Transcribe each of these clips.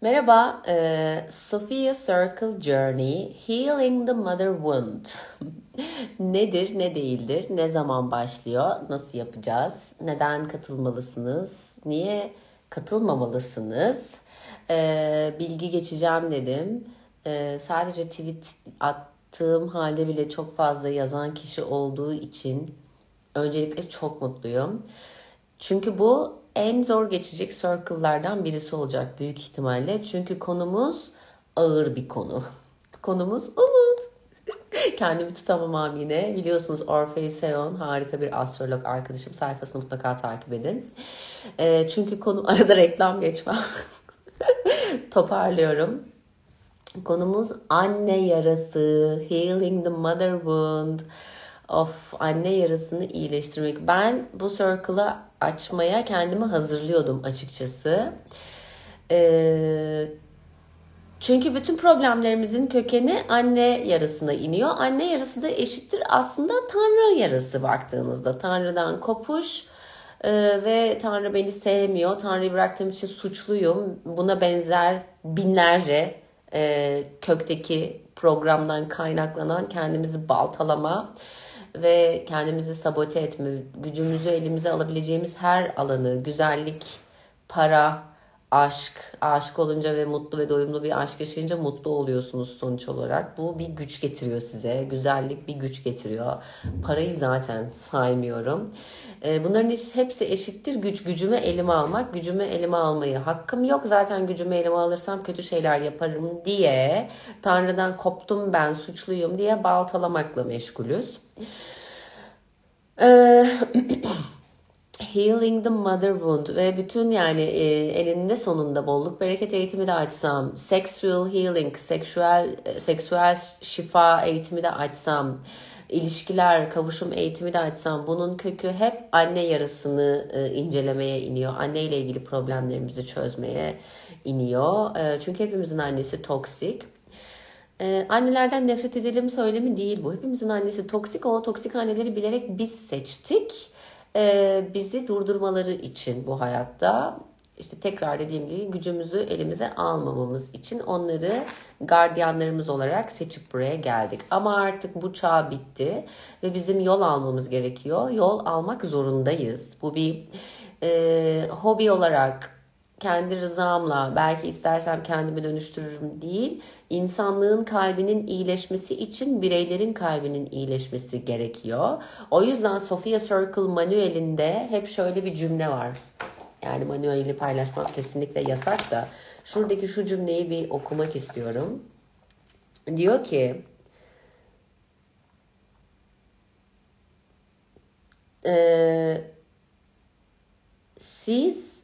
Merhaba, Sophia Circle Journey, Healing the Mother Wound. Nedir, ne değildir, ne zaman başlıyor, nasıl yapacağız, neden katılmalısınız, niye katılmamalısınız? Bilgi geçeceğim dedim. Sadece tweet attığım halde bile çok fazla yazan kişi olduğu için öncelikle çok mutluyum. Çünkü bu en zor geçecek circle'lardan birisi olacak büyük ihtimalle. Çünkü konumuz ağır bir konu. Konumuz umut. Kendimi tutamam yine. Biliyorsunuz Orfei Seon harika bir astrolog arkadaşım. Sayfasını mutlaka takip edin. Çünkü konu arada reklam geçmem. Toparlıyorum. Konumuz anne yarası, healing the mother wound. Of, anne yarasını iyileştirmek. Ben bu circle'ı açmaya kendimi hazırlıyordum açıkçası. Çünkü bütün problemlerimizin kökeni anne yarasına iniyor. Anne yarası da eşittir aslında Tanrı yarası baktığınızda. Tanrı'dan kopuş ve Tanrı beni sevmiyor. Tanrı'yı bıraktığım için suçluyum. Buna benzer binlerce kökteki programdan kaynaklanan kendimizi baltalama ve kendimizi sabote etme, gücümüzü elimize alabileceğimiz her alanı, güzellik, para, aşk, aşık olunca ve mutlu ve doyumlu bir aşk yaşayınca mutlu oluyorsunuz sonuç olarak. Bu bir güç getiriyor size. Güzellik bir güç getiriyor. Parayı zaten saymıyorum. Bunların hepsi eşittir güç. Gücümü elime almak. Gücümü elime almayı hakkım yok. Zaten gücümü elime alırsam kötü şeyler yaparım diye Tanrı'dan koptum ben suçluyum diye baltalamakla meşgulüz. Healing the Mother Wound ve bütün yani eninde sonunda bolluk bereket eğitimi de açsam, sexual healing, seksüel şifa eğitimi de açsam, ilişkiler, kavuşum eğitimi de açsam bunun kökü hep anne yarasını incelemeye iniyor. Anne ile ilgili problemlerimizi çözmeye iniyor. Çünkü hepimizin annesi toksik. Annelerden nefret edelim söylemi değil bu. Hepimizin annesi toksik. O toksik anneleri bilerek biz seçtik. Bizi durdurmaları için bu hayatta. İşte tekrar dediğim gibi gücümüzü elimize almamamız için onları gardiyanlarımız olarak seçip buraya geldik. Ama artık bu çağ bitti ve bizim yol almamız gerekiyor. Yol almak zorundayız. Bu bir hobi olarak kendi rızamla belki istersem kendimi dönüştürürüm değil, insanlığın kalbinin iyileşmesi için bireylerin kalbinin iyileşmesi gerekiyor. O yüzden Sophia Circle manuelinde hep şöyle bir cümle var. Yani manueli paylaşmak kesinlikle yasak da şuradaki şu cümleyi bir okumak istiyorum. Diyor ki siz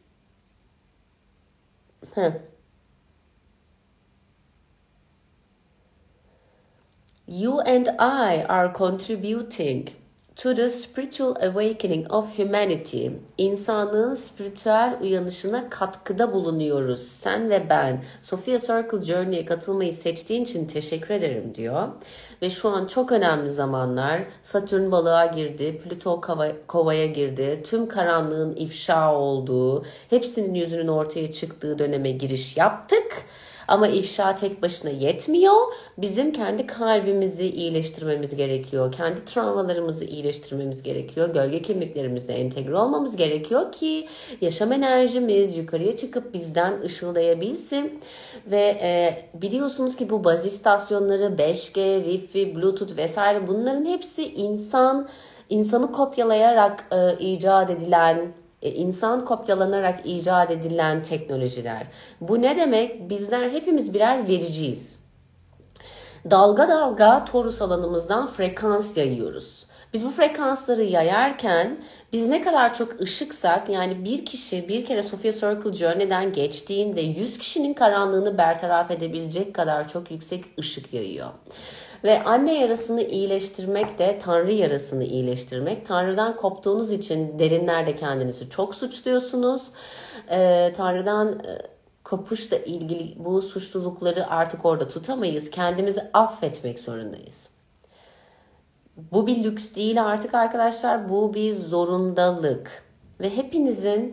you and I are contributing to the spiritual awakening of humanity. İnsanlığın spiritüel uyanışına katkıda bulunuyoruz. Sen ve ben. Sophia Circle Journey'e katılmayı seçtiğin için teşekkür ederim diyor. Ve şu an çok önemli zamanlar. Satürn balığa girdi, Plüto kovaya girdi. Tüm karanlığın ifşa olduğu, hepsinin yüzünün ortaya çıktığı döneme giriş yaptık. Ama ifşa tek başına yetmiyor. Bizim kendi kalbimizi iyileştirmemiz gerekiyor. Kendi travmalarımızı iyileştirmemiz gerekiyor. Gölge kimliklerimizle entegre olmamız gerekiyor ki yaşam enerjimiz yukarıya çıkıp bizden ışıldayabilsin. Ve biliyorsunuz ki bu baz istasyonları 5G, Wi-Fi, Bluetooth vesaire bunların hepsi insanı kopyalayarak icat edilen insan kopyalanarak icat edilen teknolojiler. Bu ne demek? Bizler hepimiz birer vericiyiz. Dalga dalga torus alanımızdan frekans yayıyoruz. Biz bu frekansları yayarken biz ne kadar çok ışıksak yani bir kişi bir kere Sophia Circle Journey'den geçtiğinde 100 kişinin karanlığını bertaraf edebilecek kadar çok yüksek ışık yayıyor. Ve anne yarasını iyileştirmek de Tanrı yarasını iyileştirmek. Tanrı'dan koptuğunuz için derinlerde kendinizi çok suçluyorsunuz. Tanrı'dan kopuşla ilgili bu suçlulukları artık orada tutamayız. Kendimizi affetmek zorundayız. Bu bir lüks değil artık arkadaşlar. Bu bir zorundalık. Ve hepinizin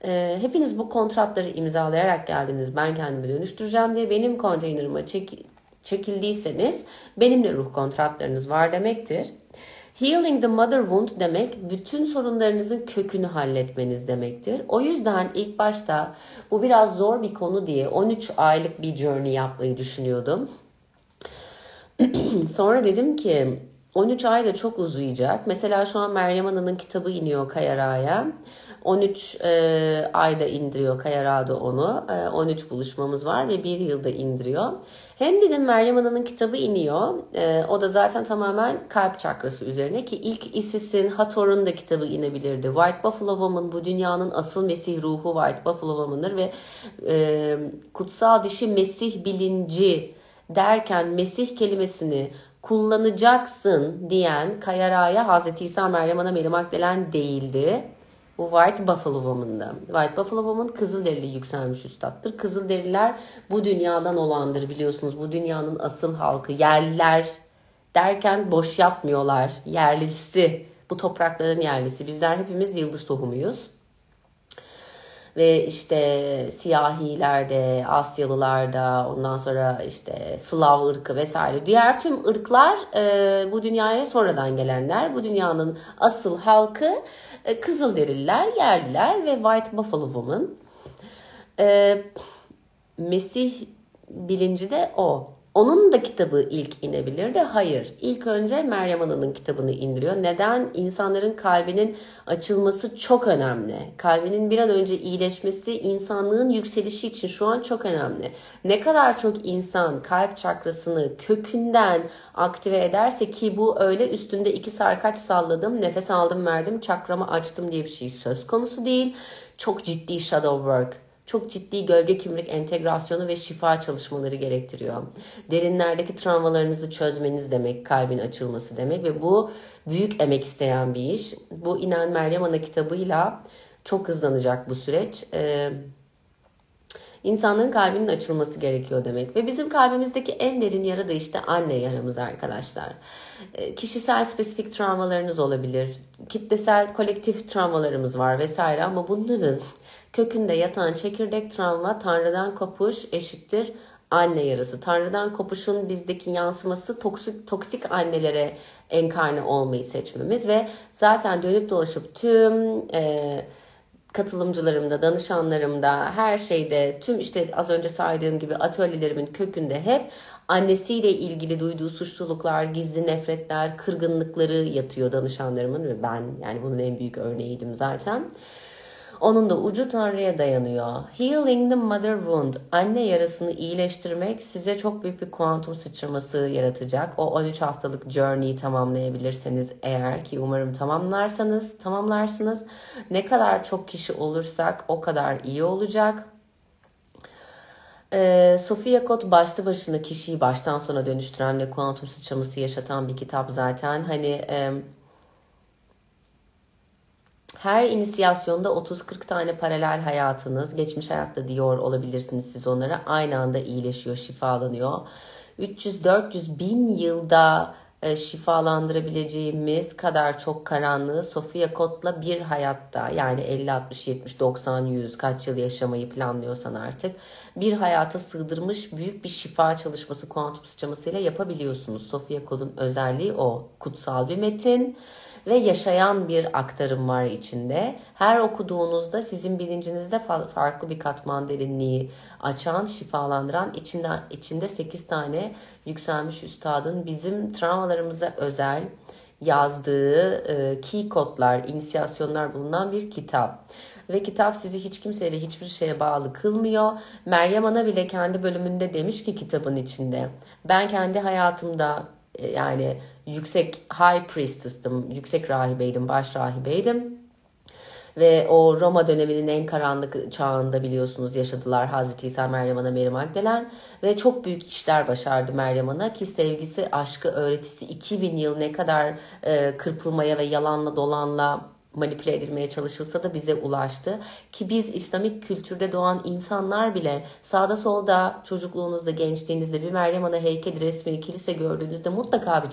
Hepiniz bu kontratları imzalayarak geldiniz. Ben kendimi dönüştüreceğim diye benim konteynerıma çekildiyseniz benimle ruh kontratlarınız var demektir. Healing the mother wound demek bütün sorunlarınızın kökünü halletmeniz demektir. O yüzden ilk başta bu biraz zor bir konu diye 13 aylık bir journey yapmayı düşünüyordum. Sonra dedim ki 13 ay da çok uzayacak. Mesela şu an Meryem Ana'nın kitabı iniyor Kayarağa'ya. 13 ayda indiriyor Kayarağı da onu. 13 buluşmamız var ve 1 yılda indiriyor. Hem dedim Meryem Ana'nın kitabı iniyor. O da zaten tamamen kalp çakrası üzerine ki ilk Isis'in, Hathor'un da kitabı inebilirdi. White Buffalo Woman bu dünyanın asıl Mesih ruhu White Buffalo Woman'dır ve kutsal dişi Mesih bilinci derken Mesih kelimesini kullanacaksın diyen Kayarağa'ya Hazreti İsa Meryem Ana Mary Magdalene değildi. Bu White Buffalo Woman'da. White Buffalo Woman Kızılderili yükselmiş üstattır. Kızılderililer bu dünyadan olandır biliyorsunuz. Bu dünyanın asıl halkı. Yerliler derken boş yapmıyorlar. Yerlisi. Bu toprakların yerlisi. Bizler hepimiz yıldız tohumuyuz. Ve işte siyahilerde, Asyalılarda, ondan sonra işte Slav ırkı vesaire. Diğer tüm ırklar bu dünyaya sonradan gelenler. Bu dünyanın asıl halkı Kızılderililer, yerliler ve White Buffalo Woman. Mesih bilinci de o. Onun da kitabı ilk inebilirdi. Hayır. İlk önce Meryem Ana'nın kitabını indiriyor. Neden? İnsanların kalbinin açılması çok önemli. Kalbinin bir an önce iyileşmesi insanlığın yükselişi için şu an çok önemli. Ne kadar çok insan kalp çakrasını kökünden aktive ederse ki bu öyle üstünde 2 sarkaç salladım, nefes aldım verdim, çakramı açtım diye bir şey söz konusu değil. Çok ciddi shadow work. Çok ciddi gölge kimlik entegrasyonu ve şifa çalışmaları gerektiriyor. Derinlerdeki travmalarınızı çözmeniz demek, kalbin açılması demek ve bu büyük emek isteyen bir iş. Bu inen Meryem Ana kitabıyla çok hızlanacak bu süreç. İnsanların kalbinin açılması gerekiyor demek. Ve bizim kalbimizdeki en derin yara da işte anne yaramız arkadaşlar. Kişisel spesifik travmalarınız olabilir. Kitlesel kolektif travmalarımız var vesaire ama bunların kökünde yatan çekirdek travma Tanrı'dan kopuş eşittir anne yarası. Tanrı'dan kopuşun bizdeki yansıması toksik annelere enkarne olmayı seçmemiz ve zaten dönüp dolaşıp tüm katılımcılarımda, danışanlarımda, her şeyde, tüm işte az önce saydığım gibi atölyelerimin kökünde hep annesiyle ilgili duyduğu suçluluklar, gizli nefretler, kırgınlıkları yatıyor danışanlarımın ve ben yani bunun en büyük örneğiydim zaten. Onun da ucu Tanrı'ya dayanıyor. Healing the mother wound. Anne yarasını iyileştirmek size çok büyük bir kuantum sıçraması yaratacak. O 13 haftalık journey'i tamamlayabilirseniz eğer ki umarım tamamlarsınız. Ne kadar çok kişi olursak o kadar iyi olacak. Sophia Kot başlı başına kişiyi baştan sona dönüştüren ve kuantum sıçraması yaşatan bir kitap zaten. Hani her inisiyasyonda 30-40 tane paralel hayatınız, geçmiş hayatta diyor olabilirsiniz siz onlara, aynı anda iyileşiyor, şifalanıyor. 300-400 bin yılda şifalandırabileceğimiz kadar çok karanlığı Sophia Kot'la bir hayatta yani 50, 60, 70, 90, 100 kaç yıl yaşamayı planlıyorsan artık bir hayata sığdırmış büyük bir şifa çalışması kuantum sıçramasıyla yapabiliyorsunuz. Sophia Kot'un özelliği o. Kutsal bir metin ve yaşayan bir aktarım var içinde. Her okuduğunuzda sizin bilincinizde farklı bir katman derinliği açan, şifalandıran, içinde 8 tane yükselmiş üstadın bizim travmalarımıza özel yazdığı key kodlar, inisiyasyonlar bulunan bir kitap. Ve kitap sizi hiç kimseye ve hiçbir şeye bağlı kılmıyor. Meryem Ana bile kendi bölümünde demiş ki kitabın içinde, ben kendi hayatımda yani yüksek high priestess'tım, yüksek rahibeydim, baş rahibeydim. Ve o Roma döneminin en karanlık çağında biliyorsunuz yaşadılar Hazreti İsa, Meryem Ana, Mary Magdalene. Ve çok büyük işler başardı Meryem Ana ki sevgisi, aşkı, öğretisi 2000 yıl ne kadar kırpılmaya ve yalanla dolanla manipüle edilmeye çalışılsa da bize ulaştı. Ki biz İslamik kültürde doğan insanlar bile sağda solda çocukluğunuzda, gençliğinizde bir Meryem Ana heykeli, resmini, kilise gördüğünüzde mutlaka bir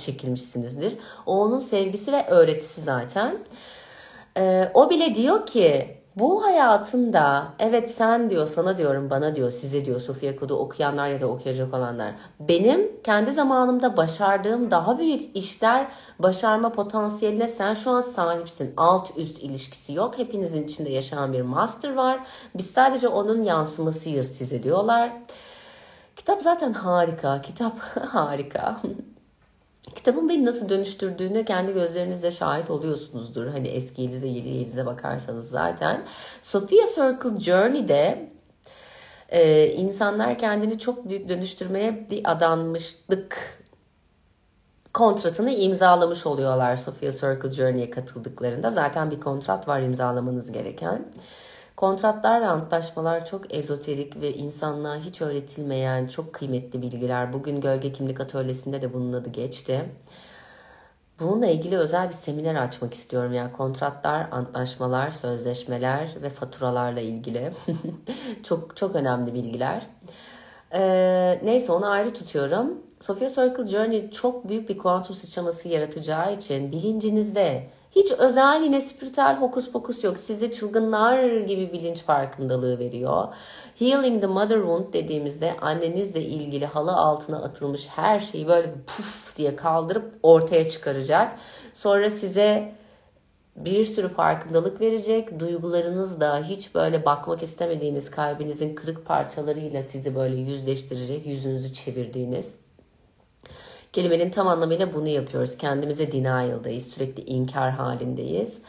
o onun sevgisi ve öğretisi zaten. O bile diyor ki Bu hayatında evet sen diyor, sana diyorum, bana diyor, size diyor, Sofia Kodu okuyanlar ya da okuyacak olanlar. Benim kendi zamanımda başardığım daha büyük işler başarma potansiyeline sen şu an sahipsin. Alt üst ilişkisi yok. Hepinizin içinde yaşayan bir master var. Biz sadece onun yansımasıyız size diyorlar. Kitap zaten harika. Kitap harika. Kitabın beni nasıl dönüştürdüğünü kendi gözlerinizle şahit oluyorsunuzdur. Hani eski Yeliz'e, yeni Yeliz'e bakarsanız zaten. Sophia Circle Journey'de insanlar kendini çok büyük dönüştürmeye bir adanmışlık kontratını imzalamış oluyorlar Sophia Circle Journey'e katıldıklarında. Zaten bir kontrat var imzalamanız gereken. Kontratlar ve antlaşmalar çok ezoterik ve insanlığa hiç öğretilmeyen çok kıymetli bilgiler. Bugün Gölge Kimlik Atölyesi'nde de bunun adı geçti. Bununla ilgili özel bir seminer açmak istiyorum. Yani kontratlar, antlaşmalar, sözleşmeler ve faturalarla ilgili. Çok çok önemli bilgiler. Neyse onu ayrı tutuyorum. Sophia Circle Journey çok büyük bir kuantum sıçraması yaratacağı için bilincinizde hiç özel yine spiritüel hokus pokus yok. Size çılgınlar gibi bilinç farkındalığı veriyor. Healing the Mother Wound dediğimizde annenizle ilgili halı altına atılmış her şeyi böyle puf diye kaldırıp ortaya çıkaracak. Sonra size bir sürü farkındalık verecek. Duygularınız da hiç böyle bakmak istemediğiniz kalbinizin kırık parçalarıyla sizi böyle yüzleştirecek. Yüzünüzü çevirdiğiniz. Kelimenin tam anlamıyla bunu yapıyoruz. Kendimize denial'dayız. Sürekli inkar halindeyiz.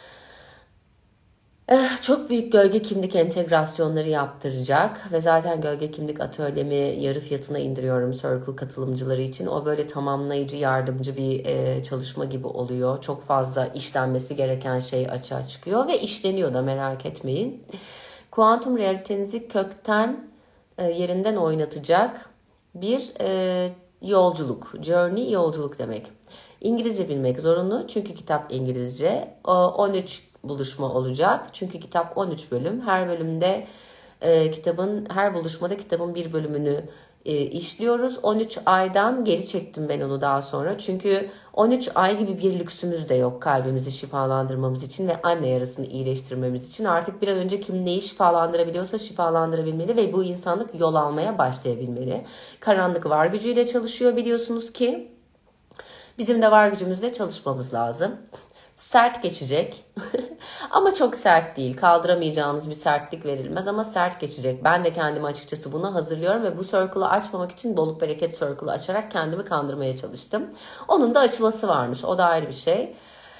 Çok büyük gölge kimlik entegrasyonları yaptıracak ve zaten gölge kimlik atölyemi yarı fiyatına indiriyorum Circle katılımcıları için. O böyle tamamlayıcı, yardımcı bir çalışma gibi oluyor. Çok fazla işlenmesi gereken şey açığa çıkıyor ve işleniyor da, merak etmeyin. Kuantum realitenizi kökten yerinden oynatacak bir yolculuk. Journey yolculuk demek. İngilizce bilmek zorunlu çünkü kitap İngilizce. 13 buluşma olacak. Çünkü kitap 13 bölüm. Her bölümde her buluşmada kitabın bir bölümünü işliyoruz. 13 aydan geri çektim ben onu daha sonra. Çünkü 13 ay gibi bir lüksümüz de yok kalbimizi şifalandırmamız için ve anne yarasını iyileştirmemiz için. Artık bir an önce kim neyi şifalandırabiliyorsa şifalandırabilmeli ve bu insanlık yol almaya başlayabilmeli. Karanlık var gücüyle çalışıyor biliyorsunuz ki. Bizim de var gücümüzle çalışmamız lazım. Sert geçecek ama çok sert değil. Kaldıramayacağınız bir sertlik verilmez ama sert geçecek. Ben de kendimi açıkçası buna hazırlıyorum ve bu circle'ı açmamak için bolluk bereket circle'ı açarak kendimi kandırmaya çalıştım. Onun da açılası varmış. O da ayrı bir şey.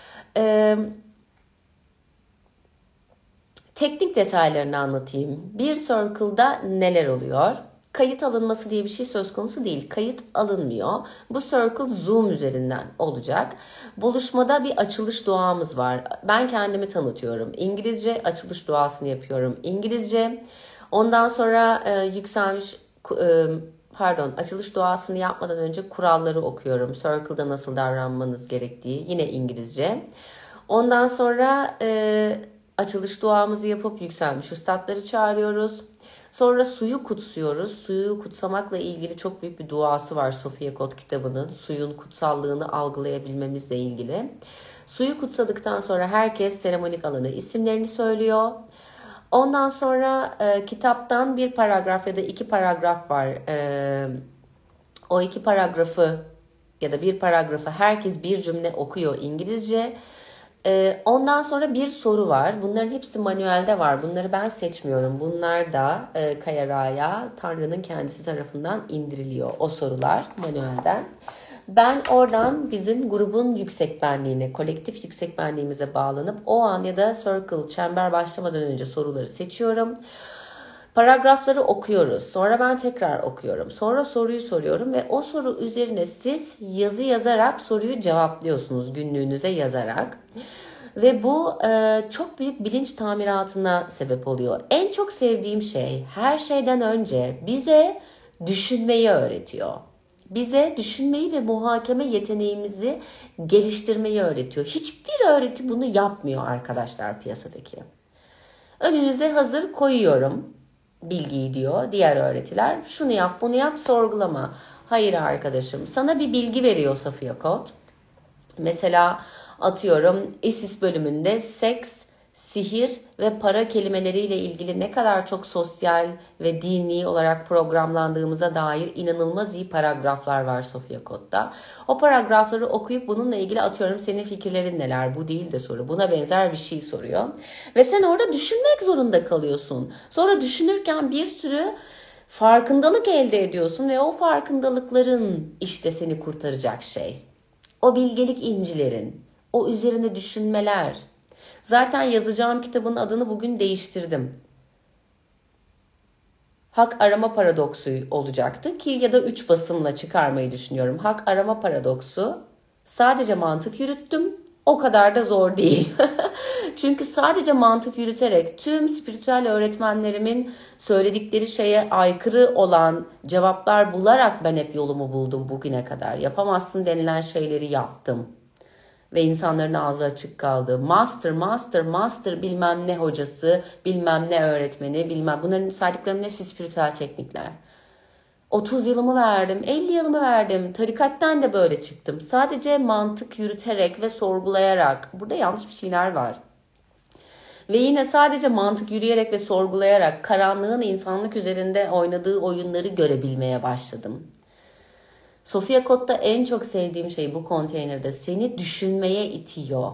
Teknik detaylarını anlatayım. Bir circle'da neler oluyor? Kayıt alınması diye bir şey söz konusu değil. Kayıt alınmıyor. Bu circle Zoom üzerinden olacak. Buluşmada bir açılış duamız var. Ben kendimi tanıtıyorum. İngilizce açılış duasını yapıyorum. İngilizce. Ondan sonra açılış duasını yapmadan önce kuralları okuyorum. Circle'da nasıl davranmanız gerektiği yine İngilizce. Ondan sonra açılış duamızı yapıp yükselmiş üstadları çağırıyoruz. Sonra suyu kutsuyoruz. Suyu kutsamakla ilgili çok büyük bir duası var Sophia Kod kitabının. Suyun kutsallığını algılayabilmemizle ilgili. Suyu kutsadıktan sonra herkes seremonik alanı isimlerini söylüyor. Ondan sonra kitaptan bir paragraf ya da 2 paragraf var. O 2 paragrafı ya da bir paragrafı herkes bir cümle okuyor İngilizce. Ondan sonra bir soru var. Bunların hepsi manuelde var. Bunları ben seçmiyorum. Bunlar da Kayara'ya Tanrı'nın kendisi tarafından indiriliyor. O sorular manuelden. Ben oradan bizim grubun yüksek benliğine, kolektif yüksek benliğimize bağlanıp o an ya da circle, çember başlamadan önce soruları seçiyorum. Paragrafları okuyoruz. Sonra ben tekrar okuyorum. Sonra soruyu soruyorum ve o soru üzerine siz yazı yazarak soruyu cevaplıyorsunuz günlüğünüze yazarak. Ve bu çok büyük bilinç tamiratına sebep oluyor. En çok sevdiğim şey her şeyden önce bize düşünmeyi öğretiyor. Bize düşünmeyi ve muhakeme yeteneğimizi geliştirmeyi öğretiyor. Hiçbir öğreti bunu yapmıyor arkadaşlar piyasadaki. Önünüze hazır koyuyorum bilgiyi diyor diğer öğretiler. Şunu yap, bunu yap, sorgulama. Hayır arkadaşım, sana bir bilgi veriyor Sophia Kod. Mesela atıyorum ISIS bölümünde seks sihir ve para kelimeleriyle ilgili ne kadar çok sosyal ve dini olarak programlandığımıza dair inanılmaz iyi paragraflar var Sofia Kod'da. O paragrafları okuyup bununla ilgili atıyorum senin fikirlerin neler, bu değil de soru. Buna benzer bir şey soruyor. Ve sen orada düşünmek zorunda kalıyorsun. Sonra düşünürken bir sürü farkındalık elde ediyorsun ve o farkındalıkların işte seni kurtaracak şey. O bilgelik incilerin, o üzerine düşünmeler. Zaten yazacağım kitabın adını bugün değiştirdim. Hak arama paradoksu olacaktı ki ya da 3 basımla çıkarmayı düşünüyorum. Hak arama paradoksu. Sadece mantık yürüttüm. O kadar da zor değil. Çünkü sadece mantık yürüterek tüm spiritüel öğretmenlerimin söyledikleri şeye aykırı olan cevaplar bularak ben hep yolumu buldum bugüne kadar. Yapamazsın denilen şeyleri yaptım. Ve insanların ağzı açık kaldı. Master bilmem ne hocası, bilmem ne öğretmeni, bilmem. Bunların saydıklarımın hepsi spiritüel teknikler. 30 yılımı verdim, 50 yılımı verdim. Tarikattan da böyle çıktım. Sadece mantık yürüterek ve sorgulayarak. Burada yanlış bir şeyler var. Ve yine sadece mantık yürüyerek ve sorgulayarak karanlığın insanlık üzerinde oynadığı oyunları görebilmeye başladım. Sofia Kod'da en çok sevdiğim şey bu konteynerde seni düşünmeye itiyor.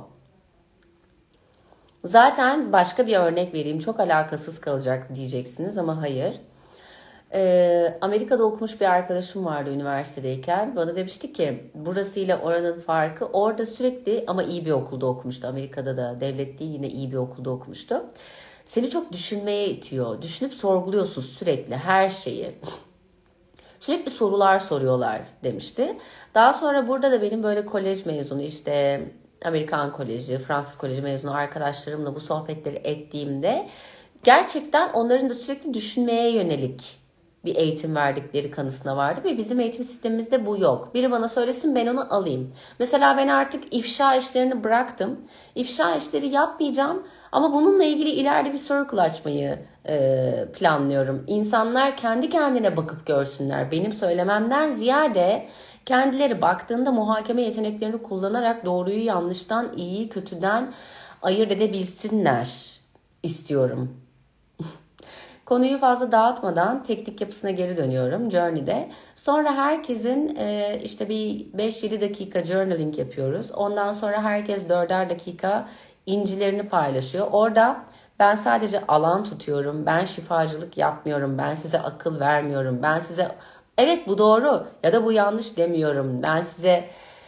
Zaten başka bir örnek vereyim. Çok alakasız kalacak diyeceksiniz ama hayır. Amerika'da okumuş bir arkadaşım vardı üniversitedeyken. Bana demişti ki burasıyla oranın farkı orada sürekli ama iyi bir okulda okumuştu. Amerika'da da devlet değil yine iyi bir okulda okumuştu. Seni çok düşünmeye itiyor. Düşünüp sorguluyorsun sürekli her şeyi. Sürekli sorular soruyorlar demişti. Daha sonra burada da benim böyle kolej mezunu işte Amerikan koleji, Fransız koleji mezunu arkadaşlarımla bu sohbetleri ettiğimde gerçekten onların da sürekli düşünmeye yönelik bir eğitim verdikleri kanısına vardı ve bizim eğitim sistemimizde bu yok. Biri bana söylesin ben onu alayım. Mesela ben artık ifşa işlerini bıraktım. İfşa işleri yapmayacağım ama bununla ilgili ileride bir circle açmayı planlıyorum. İnsanlar kendi kendine bakıp görsünler. Benim söylememden ziyade kendileri baktığında muhakeme yeteneklerini kullanarak doğruyu yanlıştan, iyiyi kötüden ayırt edebilsinler istiyorum. Konuyu fazla dağıtmadan teknik yapısına geri dönüyorum Journey'de. Sonra herkesin işte bir 5-7 dakika journaling yapıyoruz. Ondan sonra herkes 4'er dakika incilerini paylaşıyor. Orada ben sadece alan tutuyorum. Ben şifacılık yapmıyorum. Ben size akıl vermiyorum. Ben size evet bu doğru ya da bu yanlış demiyorum. Ben size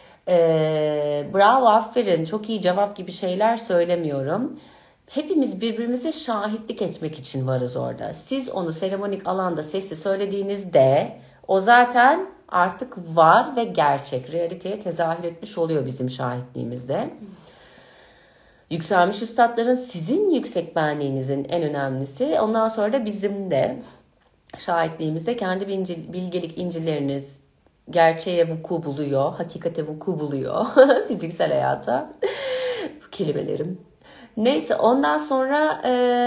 bravo aferin çok iyi cevap gibi şeyler söylemiyorum. Hepimiz birbirimize şahitlik etmek için varız orada. Siz onu seremonik alanda sesli söylediğinizde o zaten artık var ve gerçek. Realiteye tezahür etmiş oluyor bizim şahitliğimizde. Yükselmiş üstadların sizin yüksek benliğinizin en önemlisi. Ondan sonra da bizim de şahitliğimizde kendi bilgelik incileriniz gerçeğe vuku buluyor. Hakikate vuku buluyor. Fiziksel hayata. Bu kelimelerim. Neyse ondan sonra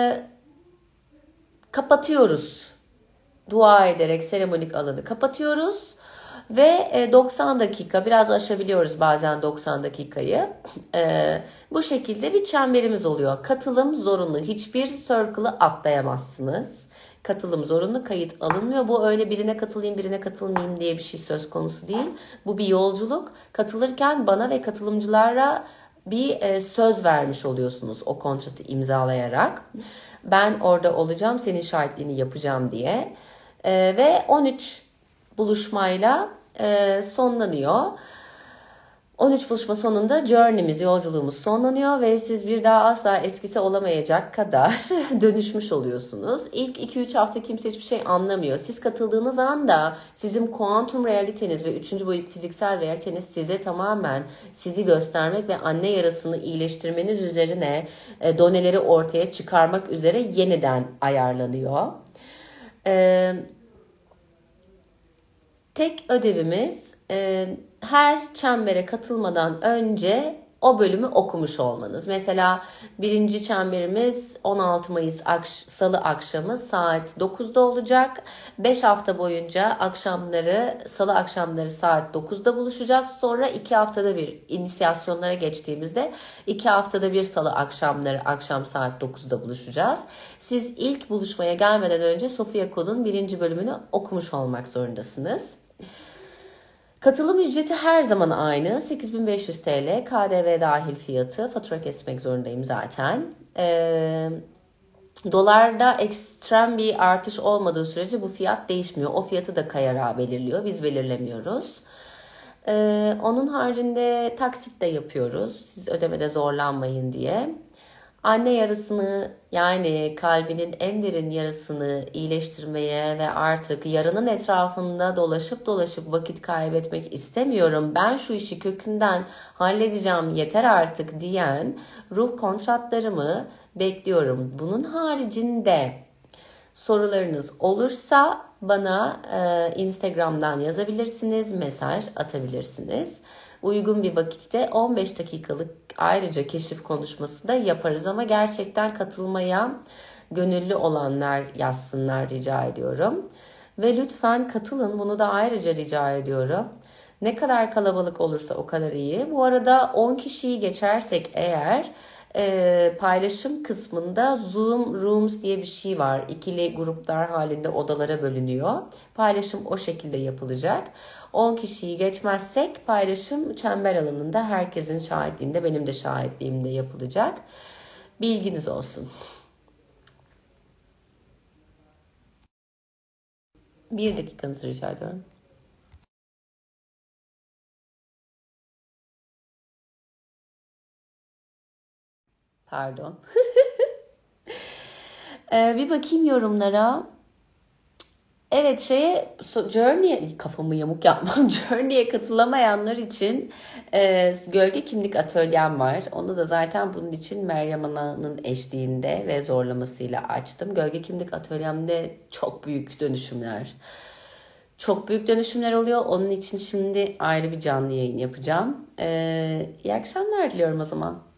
kapatıyoruz. Dua ederek seremonik alanı kapatıyoruz. Ve 90 dakika biraz aşabiliyoruz bazen 90 dakikayı. Bu şekilde bir çemberimiz oluyor. Katılım zorunlu. Hiçbir circle'ı atlayamazsınız. Katılım zorunlu, kayıt alınmıyor. Bu öyle birine katılayım birine katılmayayım diye bir şey söz konusu değil. Bu bir yolculuk. Katılırken bana ve katılımcılara bir söz vermiş oluyorsunuz o kontratı imzalayarak. Ben orada olacağım, senin şahitliğini yapacağım diye. Ve 13 buluşmayla sonlanıyor. 13 buluşma sonunda journey'miz, yolculuğumuz sonlanıyor ve siz bir daha asla eskisi olamayacak kadar dönüşmüş oluyorsunuz. İlk 2-3 hafta kimse hiçbir şey anlamıyor. Siz katıldığınız anda sizin kuantum realiteniz ve 3. boyut fiziksel realiteniz size tamamen sizi göstermek ve anne yarasını iyileştirmeniz üzerine doneleri ortaya çıkarmak üzere yeniden ayarlanıyor. Tek ödevimiz her çembere katılmadan önce o bölümü okumuş olmanız. Mesela birinci çemberimiz 16 Mayıs Salı akşamı saat 9'da olacak. 5 hafta boyunca akşamları, Salı akşamları saat 9'da buluşacağız. Sonra 2 haftada bir inisiyasyonlara geçtiğimizde 2 haftada bir Salı akşamları akşam saat 9'da buluşacağız. Siz ilk buluşmaya gelmeden önce Sofia Code'un birinci bölümünü okumuş olmak zorundasınız. Katılım ücreti her zaman aynı. 8.500 TL. KDV dahil fiyatı. Fatura kesmek zorundayım zaten. Dolarda ekstrem bir artış olmadığı sürece bu fiyat değişmiyor. O fiyatı da KAYARA belirliyor. Biz belirlemiyoruz. Onun haricinde taksit de yapıyoruz. Siz ödemede zorlanmayın diye. Anne yarasını, yani kalbinin en derin yarasını iyileştirmeye ve artık yarının etrafında dolaşıp vakit kaybetmek istemiyorum, ben şu işi kökünden halledeceğim yeter artık diyen ruh kontratlarımı bekliyorum. Bunun haricinde sorularınız olursa bana Instagram'dan yazabilirsiniz, mesaj atabilirsiniz. Uygun bir vakitte 15 dakikalık ayrıca keşif konuşması da yaparız ama gerçekten katılmaya gönüllü olanlar yazsınlar rica ediyorum. Ve lütfen katılın, bunu da ayrıca rica ediyorum. Ne kadar kalabalık olursa o kadar iyi. Bu arada 10 kişiyi geçersek eğer paylaşım kısmında Zoom Rooms diye bir şey var. İkili gruplar halinde odalara bölünüyor. Paylaşım o şekilde yapılacak. 10 kişiyi geçmezsek paylaşım çember alanında herkesin şahitliğinde, benim de şahitliğimde yapılacak. Bilginiz olsun. Bir dakikanızı rica ediyorum. Pardon. Bir bakayım yorumlara. Evet, Journey'e, kafamı yamuk yapmam. Journey'e katılamayanlar için gölge kimlik atölyem var. Onu da zaten bunun için Meryem Ana'nın eşliğinde ve zorlamasıyla açtım. Gölge kimlik atölyemde çok büyük dönüşümler. Çok büyük dönüşümler oluyor. Onun için şimdi ayrı bir canlı yayın yapacağım. İyi akşamlar diliyorum o zaman.